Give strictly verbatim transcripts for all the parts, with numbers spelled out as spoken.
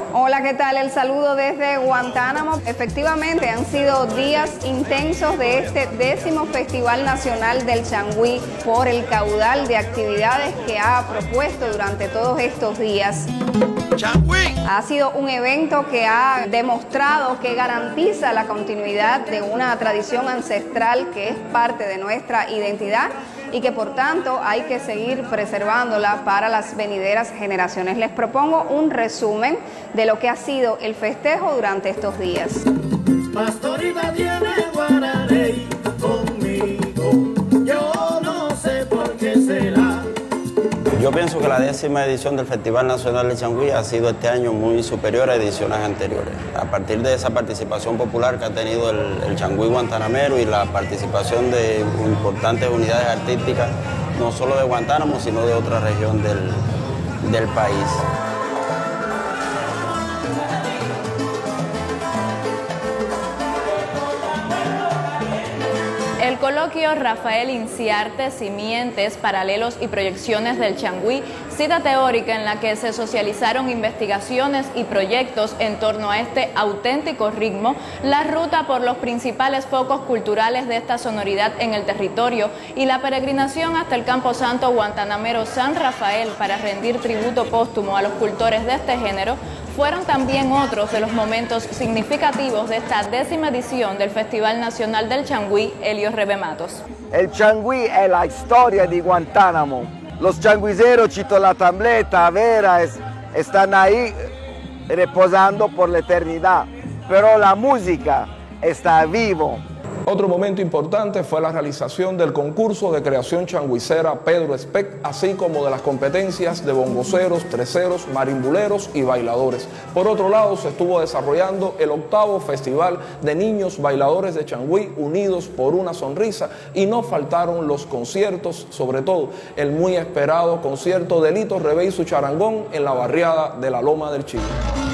Hola, ¿qué tal? El saludo desde Guantánamo. Efectivamente, han sido días intensos de este décimo Festival Nacional del Changüí por el caudal de actividades que ha propuesto durante todos estos días. ¡Changüí! Ha sido un evento que ha demostrado que garantiza la continuidad de una tradición ancestral que es parte de nuestra identidad y que por tanto hay que seguir preservándola para las venideras generaciones. Les propongo un resumen de lo que ha sido el festejo durante estos días. Pastorita tiene guararey conmigo, yo no sé por qué será. Yo pienso que la décima edición del Festival Nacional de Changüí ha sido este año muy superior a ediciones anteriores. A partir de esa participación popular que ha tenido el, el Changüí guantanamero y la participación de importantes unidades artísticas, no solo de Guantánamo, sino de otra región del, del país. El coloquio Rafael Inciarte, Simientes, Paralelos y Proyecciones del Changüí, cita teórica en la que se socializaron investigaciones y proyectos en torno a este auténtico ritmo, la ruta por los principales focos culturales de esta sonoridad en el territorio y la peregrinación hasta el Camposanto guantanamero San Rafael para rendir tributo póstumo a los cultores de este género, fueron también otros de los momentos significativos de esta décima edición del Festival Nacional del Changüí, Elio Rebematos. El Changüí es la historia de Guantánamo. Los changuiseros, Chito La Tableta, Vera, es, están ahí reposando por la eternidad, pero la música está vivo. Otro momento importante fue la realización del concurso de creación changuicera Pedro Espec, así como de las competencias de bongoceros, treseros, marimbuleros y bailadores. Por otro lado, se estuvo desarrollando el octavo Festival de Niños Bailadores de Changüí Unidos por una Sonrisa y no faltaron los conciertos, sobre todo el muy esperado concierto de Lito Rebé y su charangón en la barriada de la Loma del Chile.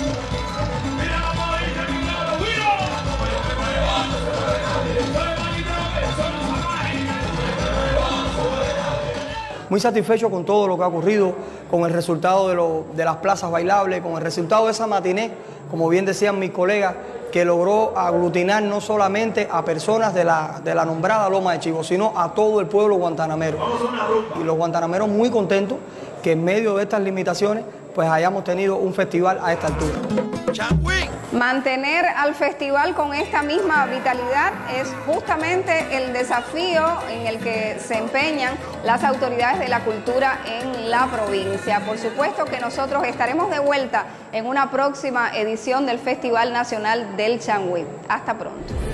Muy satisfecho con todo lo que ha ocurrido, con el resultado de, lo, de las plazas bailables, con el resultado de esa matiné, como bien decían mis colegas, que logró aglutinar no solamente a personas de la, de la nombrada Loma de Chivo, sino a todo el pueblo guantanamero. Y los guantanameros muy contentos que en medio de estas limitaciones pues hayamos tenido un festival a esta altura. Mantener al festival con esta misma vitalidad es justamente el desafío en el que se empeñan las autoridades de la cultura en la provincia. Por supuesto que nosotros estaremos de vuelta en una próxima edición del Festival Nacional del Changüí. Hasta pronto.